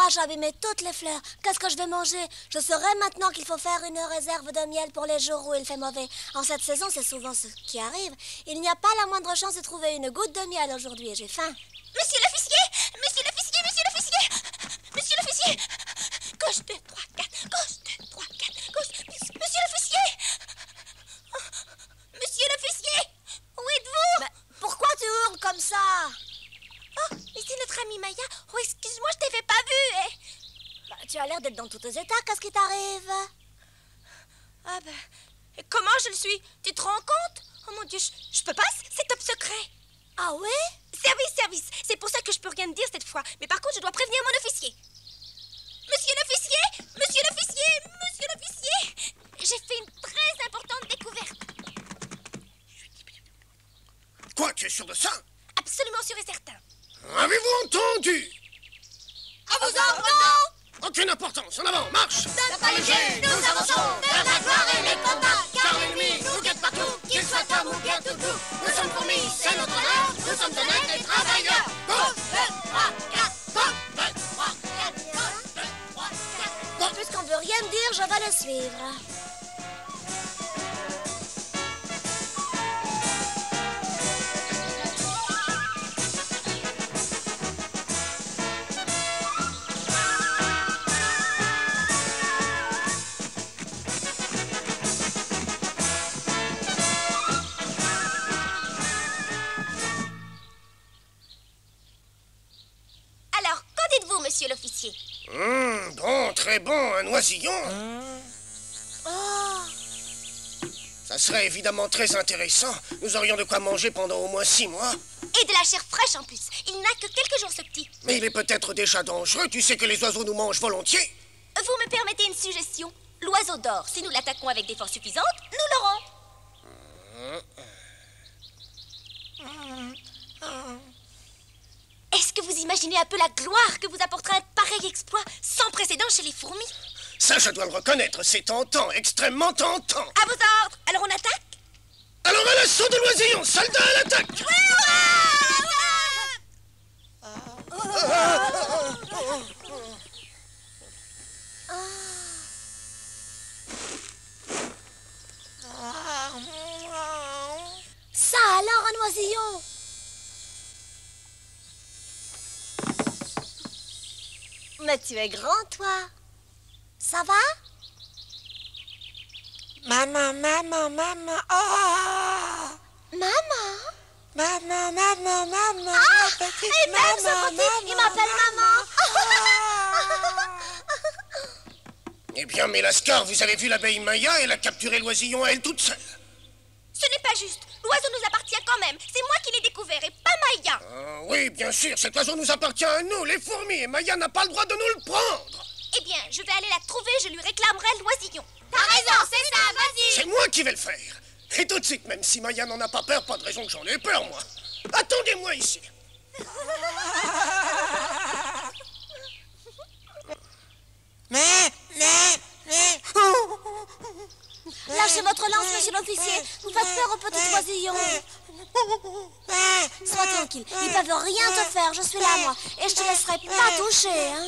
l'orage a abîmé toutes les fleurs. Qu'est-ce que je vais manger? Je saurais maintenant qu'il faut faire une réserve de miel pour les jours où il fait mauvais. En cette saison, c'est souvent ce qui arrive. Il n'y a pas la moindre chance de trouver une goutte de miel aujourd'hui et j'ai faim. Monsieur l'officier! Monsieur l'officier! Monsieur l'officier! Monsieur l'officier! Gauche 2, 3, 4. Gauche 2, 3, 4. Gauche. Monsieur l'officier! Monsieur l'officier! Où êtes-vous? Mais pourquoi tu hurles comme ça? Oh, mais c'est notre amie Maya. Oh, excuse-moi, je t'avais pas vue. Bah, tu as l'air d'être dans tous tes états. Qu'est-ce qui t'arrive? Ah ben, et comment je le suis? Tu te rends compte? Oh mon Dieu, je peux pas, c'est top secret. Ah oui? Service. C'est pour ça que je peux rien te dire cette fois. Mais par contre, je dois prévenir mon officier. Monsieur l'officier! Monsieur l'officier! Monsieur l'officier! J'ai fait une très importante découverte. Quoi, tu es sûr de ça? Absolument sûr et certain. Avez-vous entendu? À vos ordres! Aucune importance, en avant, marche! Soldats pas légers, nous avançons vers la gloire et les combats. Car l'ennemi nous guette partout, qu'il soit homme ou bien tout doux. Nous sommes fourmis, c'est notre honneur, nous sommes honnêtes et travailleurs. Gauche, 2, 3, 4. Gauche, 2, 3, 4. Gauche, 2, 3, 4. Puisqu'on veut rien me dire, je vais le suivre. Alors, qu'en dites-vous, monsieur l'officier? Bon, très bon, un oisillon. Oh, Ça serait évidemment très intéressant. Nous aurions de quoi manger pendant au moins 6 mois. Et de la chair fraîche en plus. Il n'a que quelques jours, ce petit. Mais il est peut-être déjà dangereux. Tu sais que les oiseaux nous mangent volontiers. Vous me permettez une suggestion? L'oiseau d'or, si nous l'attaquons avec des forces suffisantes, nous l'aurons. Est-ce que vous imaginez un peu la gloire que vous apportera un pareil exploit sans précédent chez les fourmis? Ça, je dois le reconnaître. C'est tentant, extrêmement tentant. À vos ordres. Alors on attaque? Alors à l'assaut de l'oisillon, soldats à l'attaque! ça alors, un oisillon? Mais tu es grand, toi. Ça va? Maman, maman, maman, oh! Maman? Maman, maman, maman, Ah! ma petite Il m'aime, ce maman, petit. Il maman, m'appelle maman. Eh bien, Mélascar, vous avez vu l'abeille Maya? Elle a capturé l'oisillon à elle toute seule. Ce n'est pas juste. L'oiseau nous appartient quand même. C'est moi qui l'ai découvert et pas Maya. Oui, bien sûr, cet oiseau nous appartient à nous, les fourmis, et Maya n'a pas le droit de nous le prendre. Eh bien, je vais aller la trouver, je lui réclamerai l'oisillon. T'as raison, c'est ça, vas-y. C'est moi qui vais le faire. Et tout de suite, même si Maya n'en a pas peur, pas de raison que j'en ai peur, moi. Attendez-moi ici. mais, Lâchez votre lance, monsieur l'officier. Vous faites peur au petit oisillon. Sois tranquille. Ils peuvent rien te faire. Je suis là, moi. Et je te laisserai pas toucher, hein.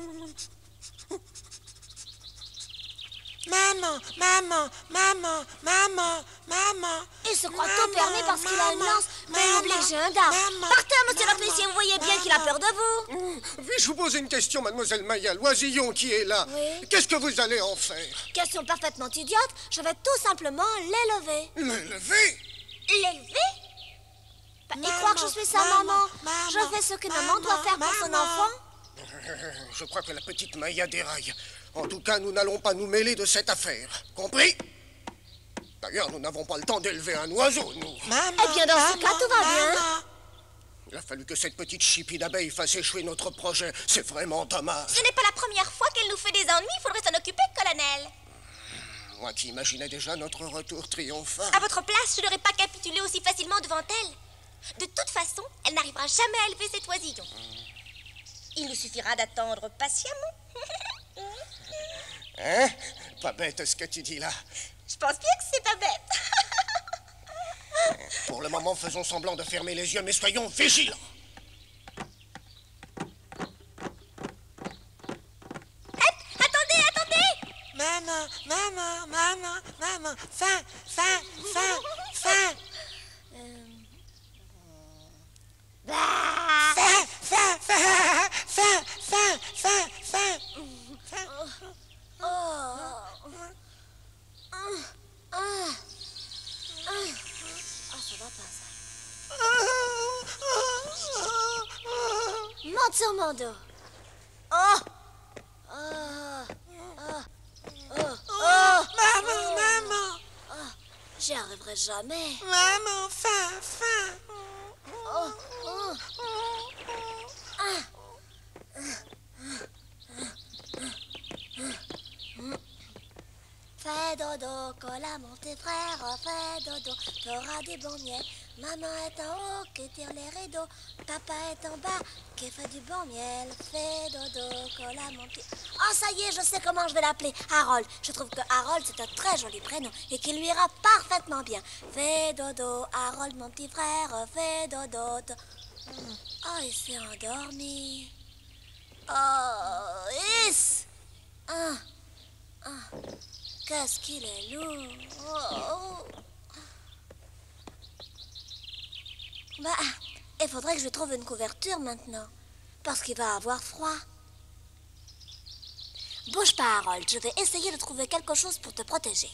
Maman, maman, maman, maman, maman. Il se croit tout permis parce qu'il a une lance, mais il oublie que j'ai un dard. Partez, monsieur l'officier, vous voyez bien qu'il a peur de vous. Puis-je vous poser une question, mademoiselle Maya? L'oisillon qui est là, Oui. qu'est-ce que vous allez en faire? Question parfaitement idiote, je vais tout simplement l'élever. L'élever? L'élever? Et croire que je suis sa maman. Je fais ce qu'une maman doit faire pour son enfant. Je crois que la petite Maya déraille. En tout cas, nous n'allons pas nous mêler de cette affaire. Compris? D'ailleurs, nous n'avons pas le temps d'élever un oiseau, nous. Eh bien, dans ce cas, tout va bien. Il a fallu que cette petite chipie d'abeille fasse échouer notre projet. C'est vraiment dommage. Ce n'est pas la première fois qu'elle nous fait des ennuis, il faudrait s'en occuper, colonel. Moi qui imaginais déjà notre retour triomphant. À votre place, je n'aurais pas capitulé aussi facilement devant elle. De toute façon, elle n'arrivera jamais à élever cet oisillon. Il nous suffira d'attendre patiemment. Hein? Pas bête ce que tu dis là. Je pense bien que c'est pas bête. Pour le moment, faisons semblant de fermer les yeux, mais soyons vigilants. Monte sur mon dos. Oh! Oh! Oh! Oh! Oh! Maman, maman. J'y arriverai jamais. Maman, faim. Oh! Oh! Fais dodo, cola mon petit frère, fais dodo, t'auras du bon miel. Maman est en haut qui tire les rideaux, papa est en bas qui fait du bon miel. Fais dodo, cola mon petit... Oh ça y est, je sais comment je vais l'appeler, Harold. Je trouve que Harold c'est un très joli prénom et qui lui ira parfaitement bien. Fais dodo, Harold mon petit frère, fais dodo. Oh, il s'est endormi. Oh, is. Qu'est-ce qu'il est lourd. Oh. Bah, il faudrait que je trouve une couverture maintenant. Parce qu'il va avoir froid. Bouge pas, Harold. Je vais essayer de trouver quelque chose pour te protéger.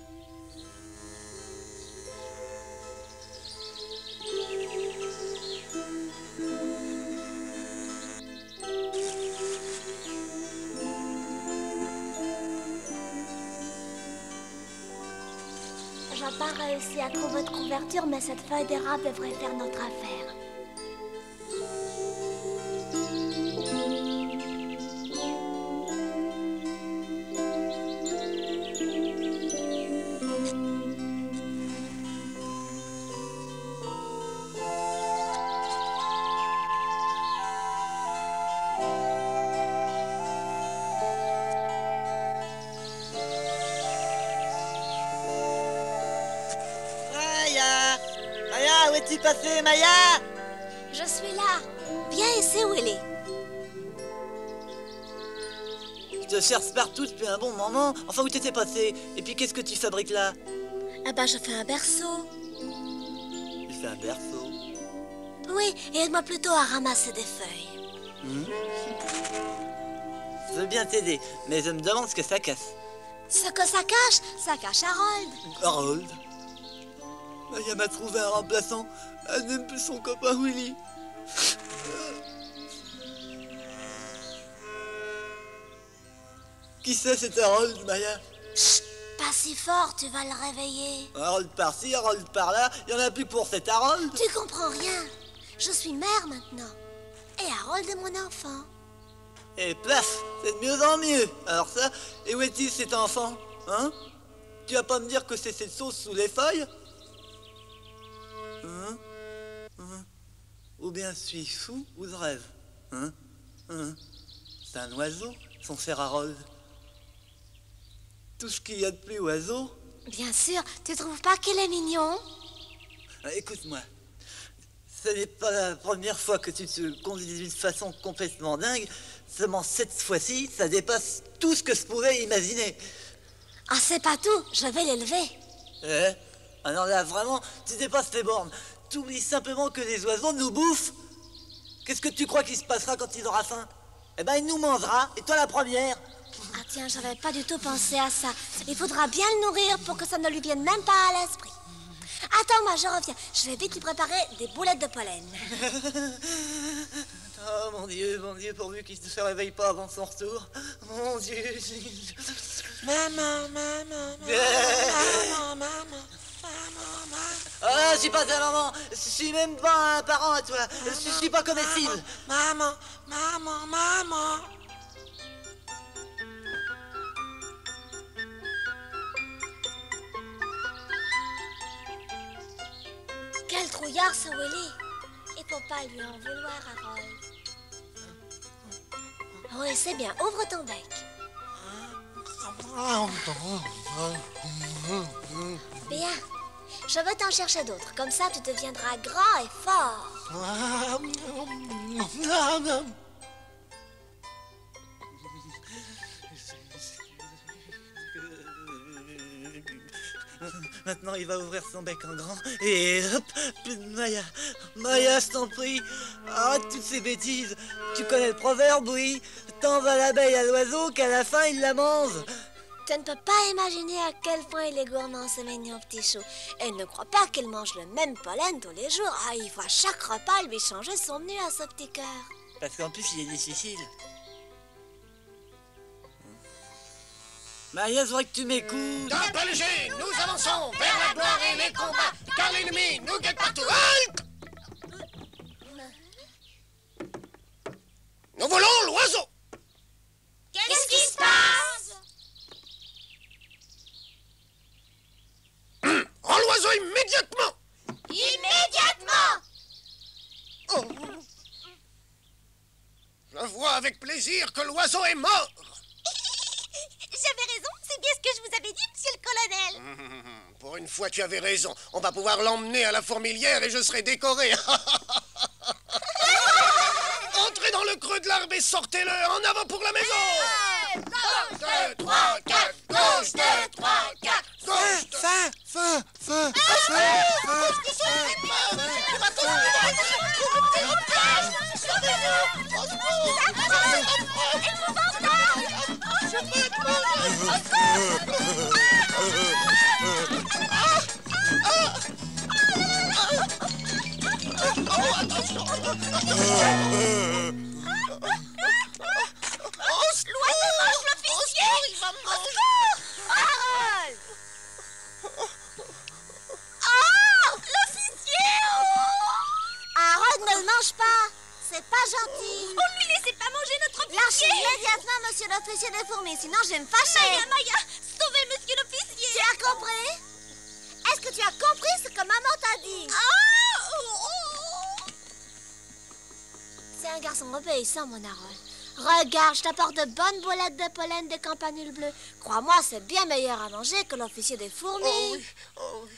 J'ai pas réussi à trouver de couverture, mais cette feuille d'érable devrait faire notre affaire. Maya, où es-tu passée, Maya? Je suis là. Viens ici, Willy. Je te cherche partout depuis un bon moment. Enfin, où t'étais passée? Et puis, qu'est-ce que tu fabriques là? Ah ben, je fais un berceau. Tu fais un berceau. Oui, et aide-moi plutôt à ramasser des feuilles. Je veux bien t'aider, mais je me demande ce que ça casse. Ce que ça cache Harold. Harold? Maya m'a trouvé un remplaçant. Elle n'aime plus son copain Willy. Qui c'est cet Harold, Maya? Chut, pas si fort, tu vas le réveiller. Harold par-ci, Harold par-là. Il y en a plus pour cet Harold. Tu comprends rien. Je suis mère maintenant. Et Harold est mon enfant. Et plaf, c'est de mieux en mieux. Alors ça, et où est-il cet enfant? Hein? Tu vas pas me dire que c'est cette sauce sous les feuilles? Hein? Ou bien suis fou ou je rêve? C'est un oiseau, son cher Harold. Tout ce qu'il y a de plus oiseau. Bien sûr, tu trouves pas qu'il est mignon? Écoute-moi, ce n'est pas la première fois que tu te conduis d'une façon complètement dingue. Seulement cette fois-ci, ça dépasse tout ce que je pouvais imaginer. Ah, c'est pas tout, je vais l'élever. Alors là, vraiment, tu dépasses tes bornes. Tu oublies simplement que les oiseaux nous bouffent. Qu'est-ce que tu crois qu'il se passera quand il aura faim? Eh ben, il nous mangera, et toi la première. Ah tiens, j'avais pas du tout pensé à ça. Il faudra bien le nourrir pour que ça ne lui vienne même pas à l'esprit. Attends-moi, je reviens. Je vais vite lui préparer des boulettes de pollen. Oh mon Dieu, pourvu qu'il ne se réveille pas avant son retour. Mon Dieu. Maman. Ah, je suis pas ta maman. Je suis même pas un parent à toi. Je suis pas comestible. Maman. Quel trouillard ce Willy. Il faut pas lui en vouloir, Harold. Oui, c'est bien. Ouvre ton bec. Bien. Je veux t'en chercher d'autres. Comme ça, tu deviendras grand et fort. Maintenant, il va ouvrir son bec en grand. Et hop, Maya, je t'en prie. Arrête toutes ces bêtises. Tu connais le proverbe, oui? Tant va l'abeille à l'oiseau qu'à la fin, il la mange. Tu ne peux pas imaginer à quel point il est gourmand, ce mignon petit chou. Et ne crois pas qu'il mange le même pollen tous les jours. Ah, il faut à chaque repas lui changer son menu à ce petit cœur. Parce qu'en plus, il est difficile. Maya, je voudrais que tu m'écoutes. D'un pas léger, nous avançons vers la gloire et les combats, car l'ennemi nous guette partout. Halte! Nous volons l'oiseau. Qu'est-ce qui se passe? Rends l'oiseau immédiatement. Immédiatement! Oh. Je vois avec plaisir que l'oiseau est mort. J'avais raison, c'est bien ce que je vous avais dit, monsieur le colonel. Pour une fois, tu avais raison. On va pouvoir l'emmener à la fourmilière et je serai décoré. Entrez dans le creux de l'arbre et sortez-le. En avant pour la maison. 1, 2, 3, 4. Gauche, 2, 3, 4. Gauche, 2. Feu. L'oiseau mange l'officier! Il va me manger! Harold! Oh! L'officier! Harold ne le mange pas. C'est pas gentil. On lui laissait pas manger notre Lâchez officier! immédiatement monsieur l'officier des fourmis, sinon je vais me fâcher. Maya! Sauvez monsieur l'officier! Tu as compris? Est-ce que tu as compris ce que maman t'a dit? C'est un garçon obéissant, mon Harold. Regarde, je t'apporte de bonnes boulettes de pollen des campanules bleues. Crois-moi, c'est bien meilleur à manger que l'officier des fourmis. Oh oui, oh oui.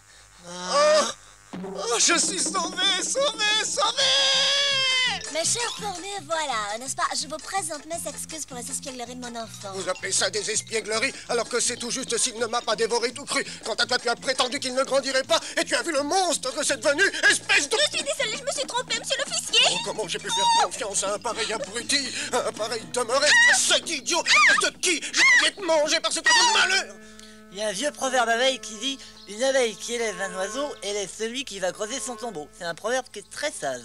Oh, je suis sauvé! Mes chers fourmis, voilà, n'est-ce pas? Je vous présente mes excuses pour les espiègleries de mon enfant. Vous appelez ça des espiègleries, alors que c'est tout juste s'il ne m'a pas dévoré tout cru. Quant à toi, tu as prétendu qu'il ne grandirait pas, et tu as vu le monstre que c'est devenu, espèce de... Je suis désolée, je me suis trompée, monsieur l'officier! Oh, comment j'ai pu faire confiance à un pareil abruti, à un pareil demeuré, cet idiot de qui je vais te manger par cet oiseau de malheur. Il y a un vieux proverbe abeille qui dit « Une abeille qui élève un oiseau élève celui qui va creuser son tombeau ». C'est un proverbe qui est très sage.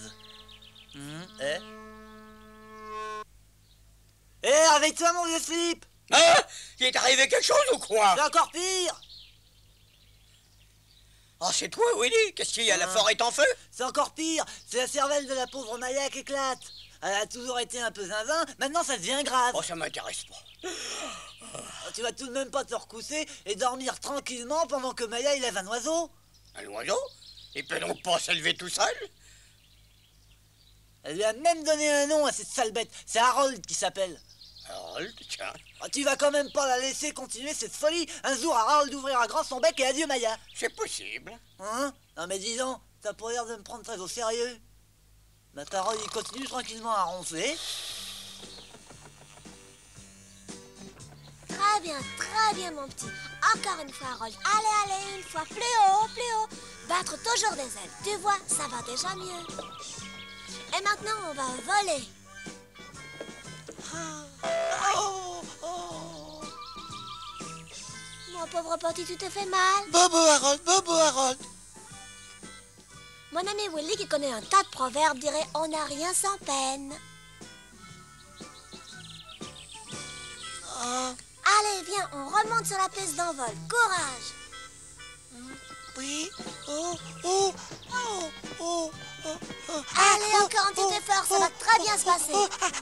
Réveille-toi, mon vieux slip! Hein? Il est arrivé quelque chose ou quoi? C'est encore pire! Oh, c'est toi, Willy? Qu'est-ce qu'il y a? La forêt est en feu? C'est encore pire! C'est la cervelle de la pauvre Maya qui éclate! Elle a toujours été un peu zinzin, maintenant ça devient grave! Oh, ça m'intéresse pas. Tu vas tout de même pas te recousser et dormir tranquillement pendant que Maya élève un oiseau? Un oiseau? Il peut donc pas s'élever tout seul? Elle lui a même donné un nom à cette sale bête, c'est Harold qui s'appelle. Harold, tiens. Tu vas quand même pas la laisser continuer cette folie. Un jour, Harold ouvrira grand son bec et adieu Maya. C'est possible. Hein? Non mais dis donc, t'as pas l'air de me prendre très au sérieux. Ma Harold, il continue tranquillement à ronfler. Très bien, mon petit. Encore une fois, Harold. Allez, une fois. Plus haut. Battre toujours des ailes. Tu vois, ça va déjà mieux. Et maintenant, on va voler. Mon pauvre petit, tu te fais mal. Bobo Harold. Mon ami Willy, qui connaît un tas de proverbes, dirait « On n'a rien sans peine Allez, viens, on remonte sur la piste d'envol. Courage. Oui. Allez, encore un petit effort, ça va très bien se passer.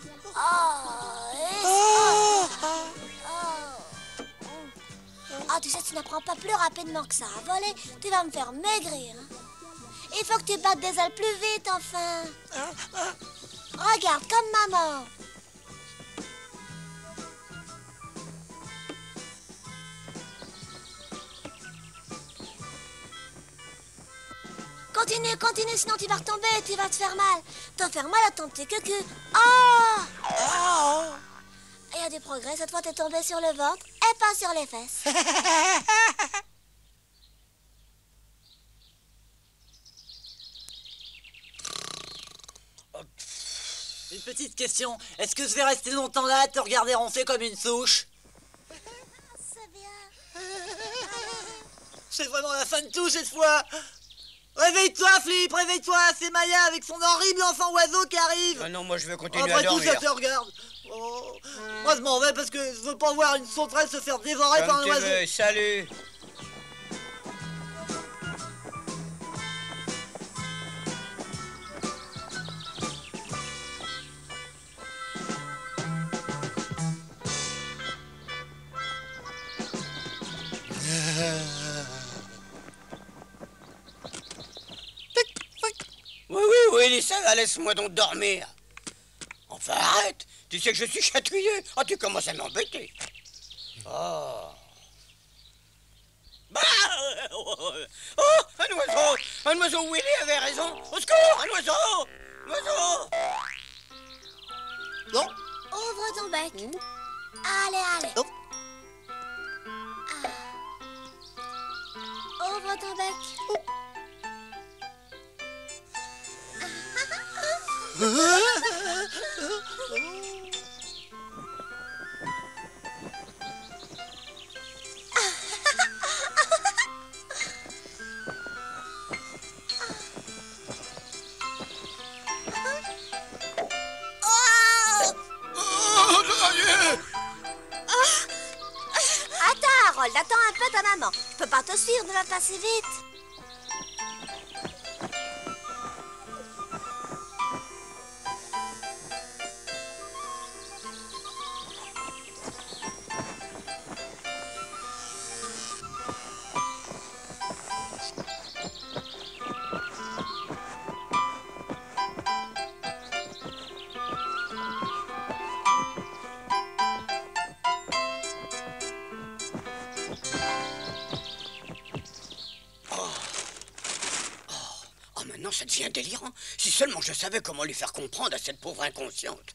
Ah, tu sais, tu n'apprends pas plus rapidement que ça à voler. Tu vas me faire maigrir. Il faut que tu battes des ailes plus vite, enfin. Regarde, comme maman. Continue, sinon tu vas retomber et tu vas te faire mal. T'en faire mal à ton petit cucu. Il y a du progrès, cette fois t'es tombé sur le ventre et pas sur les fesses. Une petite question, est-ce que je vais rester longtemps là à te regarder ronfler comme une souche? C'est vraiment la fin de tout cette fois. Réveille-toi, Flip, réveille-toi. C'est Maya avec son horrible enfant oiseau qui arrive. Ah non, moi je veux continuer Après à tout, dormir. ça te regarde. Oh. Moi, je m'en vais parce que je veux pas voir une sauterelle se faire dévorer par un Comme tu oiseau. veux, salut. Oui, Lisa, laisse-moi donc dormir. Enfin, arrête. Tu sais que je suis chatouillé. Ah, tu commences à m'embêter. Oh. Bah oh, un oiseau. Un oiseau, Willy avait raison. Au secours, un oiseau. Un oiseau. Non. Ouvre ton bec. Allez, allez. Non. Ouvre ton bec. Attends, Harold, attends un peu ta maman. Je peux pas te suivre, ne va pas si vite. Maintenant, ça devient délirant. Si seulement je savais comment lui faire comprendre à cette pauvre inconsciente.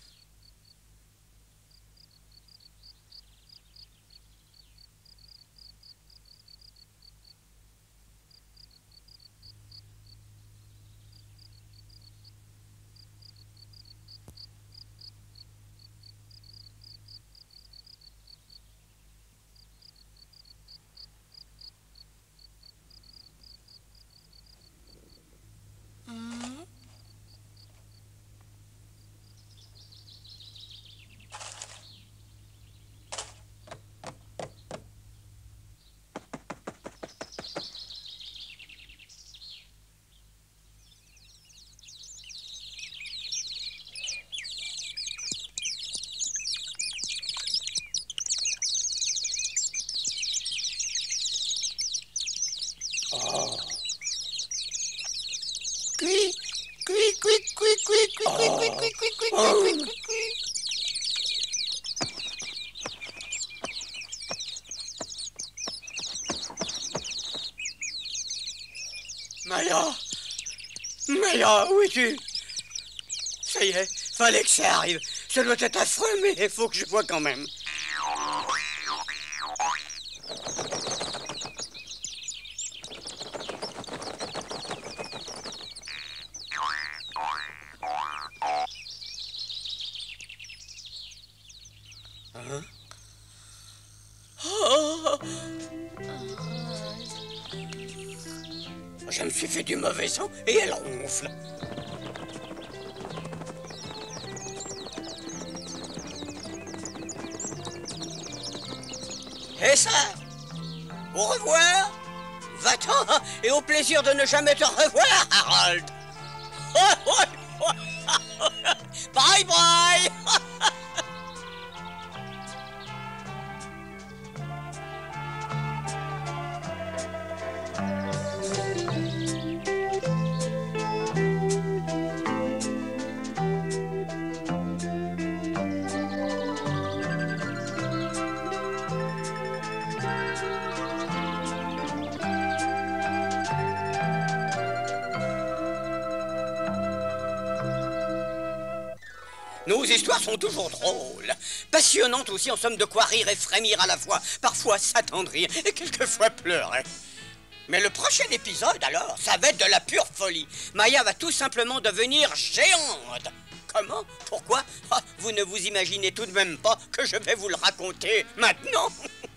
Maya, où es-tu? Ça y est, fallait que ça arrive. Ça doit être affreux, mais il faut que je vois quand même. Hein? Oh! Je me suis fait du mauvais sang et elle ronfle. Et ça, au revoir, va-t'en et au plaisir de ne jamais te revoir, Harold. Bye bye. Nos histoires sont toujours drôles, passionnantes aussi, en somme de quoi rire et frémir à la fois, parfois s'attendrir et quelquefois pleurer. Mais le prochain épisode, alors, ça va être de la pure folie. Maya va tout simplement devenir géante. Comment? Pourquoi? Ah, vous ne vous imaginez tout de même pas que je vais vous le raconter maintenant.